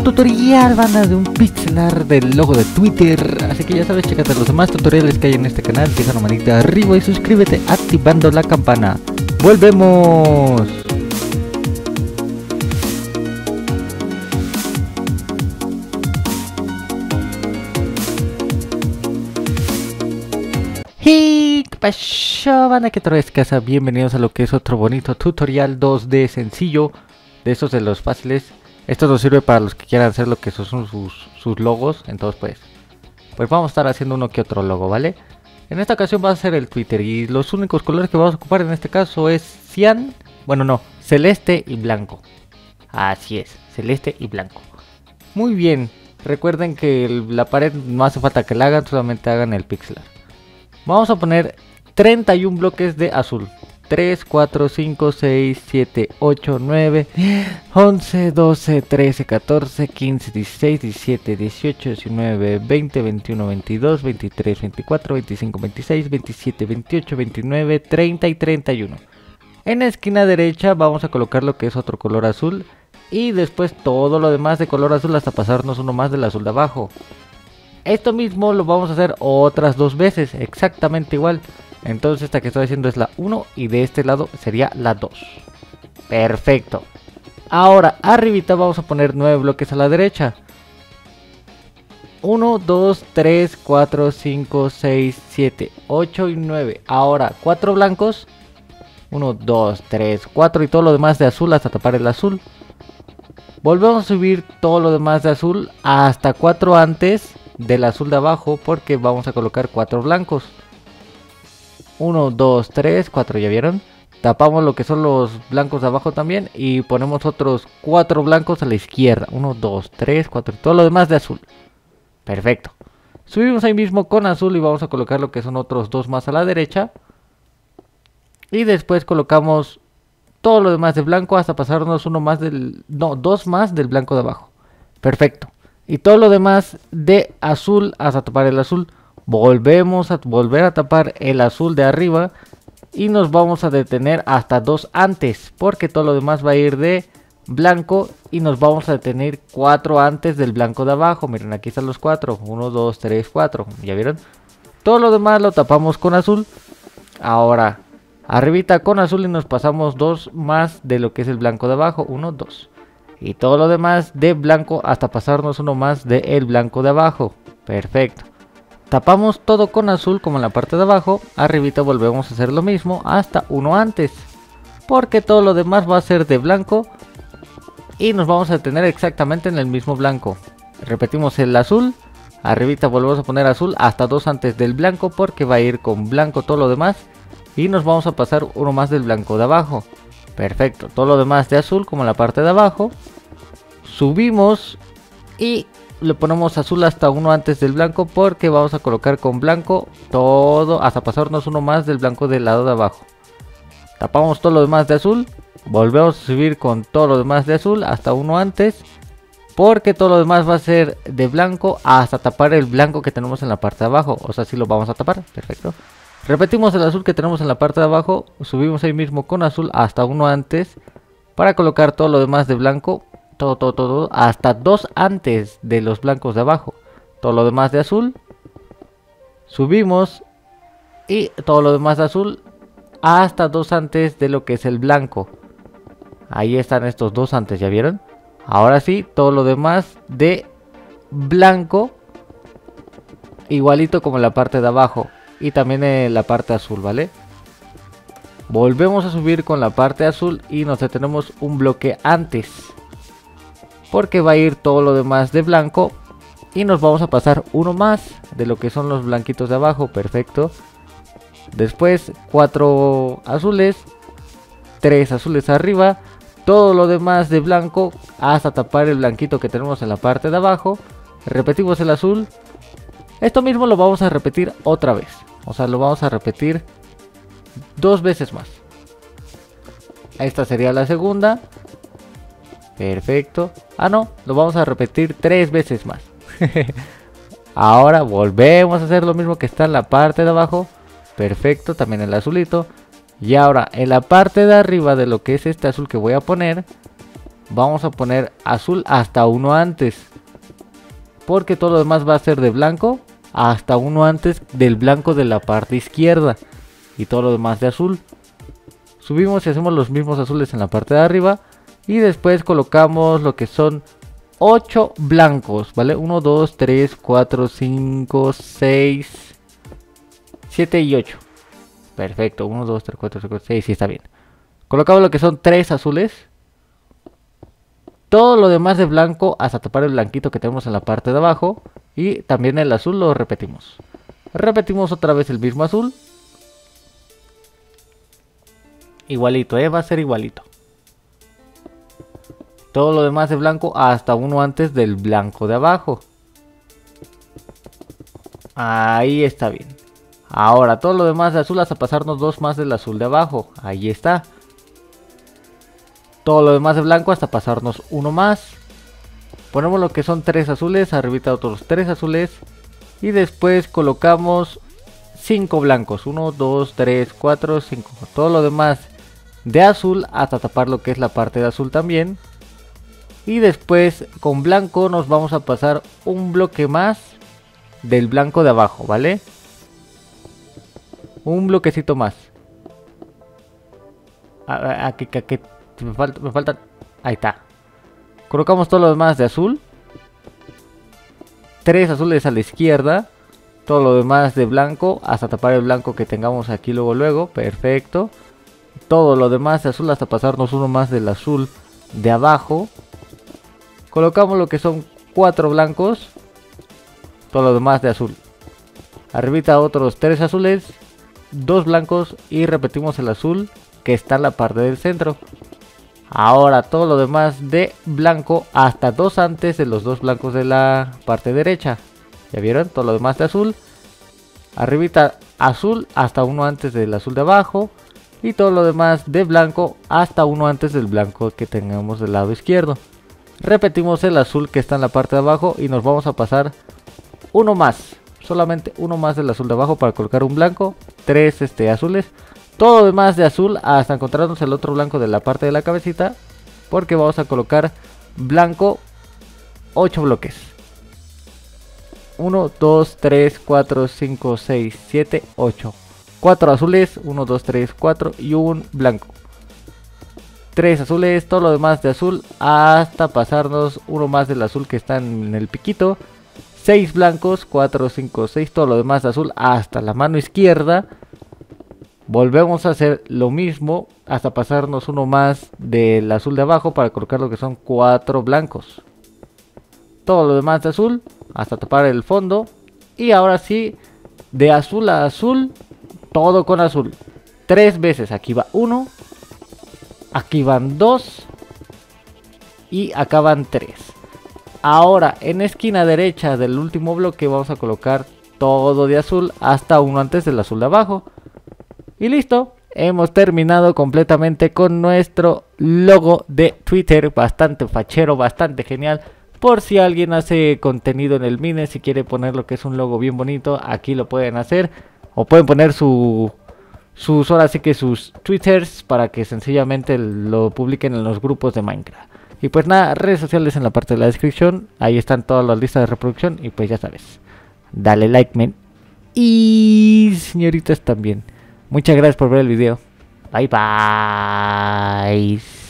nuevo tutorial, banda, de un pixel art del logo de Twitter. Así que ya sabes, chécate los demás tutoriales que hay en este canal. Deja una manita arriba y suscríbete activando la campana. ¡Volvemos! ¿Qué pasó, banda? ¿Qué otra vez casa? Bienvenidos a lo que es otro bonito tutorial 2D sencillo, de esos de los fáciles. Esto nos sirve para los que quieran hacer lo que son sus logos. Entonces pues vamos a estar haciendo uno que otro logo, ¿vale? En esta ocasión va a ser el Twitter y los únicos colores que vamos a ocupar en este caso es cian, bueno no, celeste y blanco. Así es, celeste y blanco. Muy bien, recuerden que la pared no hace falta que la hagan, solamente hagan el pixel art. Vamos a poner 31 bloques de azul. 3, 4, 5, 6, 7, 8, 9, 11, 12, 13, 14, 15, 16, 17, 18, 19, 20, 21, 22, 23, 24, 25, 26, 27, 28, 29, 30 y 31. En la esquina derecha vamos a colocar lo que es otro color azul. Y después todo lo demás de color azul hasta pasarnos uno más del azul de abajo. Esto mismo lo vamos a hacer otras dos veces, exactamente igual. Entonces esta que estoy haciendo es la 1 y de este lado sería la 2. Perfecto. Ahora arribita vamos a poner 9 bloques a la derecha. 1, 2, 3, 4, 5, 6, 7, 8 y 9. Ahora 4 blancos. 1, 2, 3, 4 y todo lo demás de azul hasta tapar el azul. Volvemos a subir todo lo demás de azul hasta 4 antes del azul de abajo, porque vamos a colocar 4 blancos. 1, 2, 3, 4, ¿ya vieron? Tapamos lo que son los blancos de abajo también y ponemos otros 4 blancos a la izquierda. 1, 2, 3, 4, todo lo demás de azul. Perfecto. Subimos ahí mismo con azul y vamos a colocar lo que son otros 2 más a la derecha. Y después colocamos todo lo demás de blanco hasta pasarnos uno más del... no, 2 más del blanco de abajo. Perfecto. Y todo lo demás de azul hasta tapar el azul. Volvemos a volver a tapar el azul de arriba. Y nos vamos a detener hasta 2 antes, porque todo lo demás va a ir de blanco. Y nos vamos a detener 4 antes del blanco de abajo. Miren, aquí están los 4. 1, 2, 3, 4. ¿Ya vieron? Todo lo demás lo tapamos con azul. Ahora arribita con azul y nos pasamos 2 más de lo que es el blanco de abajo. 1, 2. Y todo lo demás de blanco hasta pasarnos uno más de el blanco de abajo. Perfecto. Tapamos todo con azul como en la parte de abajo. Arribita volvemos a hacer lo mismo hasta uno antes, porque todo lo demás va a ser de blanco. Y nos vamos a detener exactamente en el mismo blanco. Repetimos el azul. Arribita volvemos a poner azul hasta 2 antes del blanco, porque va a ir con blanco todo lo demás. Y nos vamos a pasar uno más del blanco de abajo. Perfecto, todo lo demás de azul como en la parte de abajo. Subimos y le ponemos azul hasta uno antes del blanco, porque vamos a colocar con blanco todo hasta pasarnos uno más del blanco del lado de abajo. Tapamos todo lo demás de azul. Volvemos a subir con todo lo demás de azul hasta uno antes, porque todo lo demás va a ser de blanco hasta tapar el blanco que tenemos en la parte de abajo. O sea, sí lo vamos a tapar, perfecto. Repetimos el azul que tenemos en la parte de abajo. Subimos ahí mismo con azul hasta uno antes, para colocar todo lo demás de blanco. Todo hasta 2 antes de los blancos de abajo. Todo lo demás de azul. Subimos y todo lo demás de azul hasta 2 antes de lo que es el blanco. Ahí están estos 2 antes, ¿ya vieron? Ahora sí, todo lo demás de blanco igualito como en la parte de abajo. Y también en la parte azul, ¿vale? Volvemos a subir con la parte azul y nos detenemos un bloque antes, porque va a ir todo lo demás de blanco. Y nos vamos a pasar uno más de lo que son los blanquitos de abajo. Perfecto. Después 4 azules, 3 azules arriba. Todo lo demás de blanco hasta tapar el blanquito que tenemos en la parte de abajo. Repetimos el azul. Esto mismo lo vamos a repetir otra vez. O sea, lo vamos a repetir 2 veces más. Esta sería la segunda. Perfecto. Ah, no, lo vamos a repetir 3 veces más. Ahora volvemos a hacer lo mismo que está en la parte de abajo. Perfecto, también el azulito. Y ahora en la parte de arriba de lo que es este azul que voy a poner, vamos a poner azul hasta uno antes. Porque todo lo demás va a ser de blanco hasta uno antes del blanco de la parte izquierda. Y todo lo demás de azul. Subimos y hacemos los mismos azules en la parte de arriba. Y después colocamos lo que son 8 blancos, ¿vale? 1, 2, 3, 4, 5, 6, 7 y 8. Perfecto, 1, 2, 3, 4, 5, 6, sí está bien. Colocamos lo que son 3 azules. Todo lo demás de blanco hasta tapar el blanquito que tenemos en la parte de abajo. Y también el azul lo repetimos. Repetimos otra vez el mismo azul. Igualito, va a ser igualito. Todo lo demás de blanco hasta uno antes del blanco de abajo. Ahí está bien. Ahora todo lo demás de azul hasta pasarnos 2 más del azul de abajo. Ahí está. Todo lo demás de blanco hasta pasarnos 1 más. Ponemos lo que son 3 azules. Arribita otros 3 azules. Y después colocamos 5 blancos. 1, 2, 3, 4, 5. Todo lo demás de azul hasta tapar lo que es la parte de azul también. Y después con blanco nos vamos a pasar un bloque más del blanco de abajo, ¿vale? Un bloquecito más. Aquí me falta. Ahí está. Colocamos todo lo demás de azul. 3 azules a la izquierda. Todo lo demás de blanco hasta tapar el blanco que tengamos aquí luego. Perfecto. Todo lo demás de azul hasta pasarnos uno más del azul de abajo. Colocamos lo que son 4 blancos. Todo lo demás de azul. Arribita otros 3 azules. 2 blancos. Y repetimos el azul que está en la parte del centro. Ahora todo lo demás de blanco hasta 2 antes de los 2 blancos de la parte derecha. ¿Ya vieron? Todo lo demás de azul. Arribita azul hasta uno antes del azul de abajo. Y todo lo demás de blanco hasta uno antes del blanco que tengamos del lado izquierdo. Repetimos el azul que está en la parte de abajo y nos vamos a pasar uno más. Solamente uno más del azul de abajo para colocar un blanco. 3 azules. Todo lo demás de azul hasta encontrarnos el otro blanco de la parte de la cabecita. Porque vamos a colocar blanco 8 bloques. 1, 2, 3, 4, 5, 6, 7, 8. 4 azules, 1, 2, 3, 4 y un blanco. 3 azules, todo lo demás de azul hasta pasarnos uno más del azul que está en el piquito. 6 blancos, 4, 5, 6, todo lo demás de azul hasta la mano izquierda. Volvemos a hacer lo mismo hasta pasarnos uno más del azul de abajo para colocar lo que son 4 blancos. Todo lo demás de azul hasta tapar el fondo. Y ahora sí, de azul a azul, todo con azul. 3 veces, aquí va 1. Aquí van 2. Y acá van 3. Ahora en esquina derecha del último bloque vamos a colocar todo de azul hasta uno antes del azul de abajo. Y listo, hemos terminado completamente con nuestro logo de Twitter. Bastante fachero, bastante genial. Por si alguien hace contenido en el Mine, si quiere poner lo que es un logo bien bonito, aquí lo pueden hacer. O pueden poner sus Twitters para que sencillamente lo publiquen en los grupos de Minecraft. Y pues nada, redes sociales en la parte de la descripción. Ahí están todas las listas de reproducción. Y pues ya sabes, dale like, men. Y señoritas también. Muchas gracias por ver el video. Bye bye.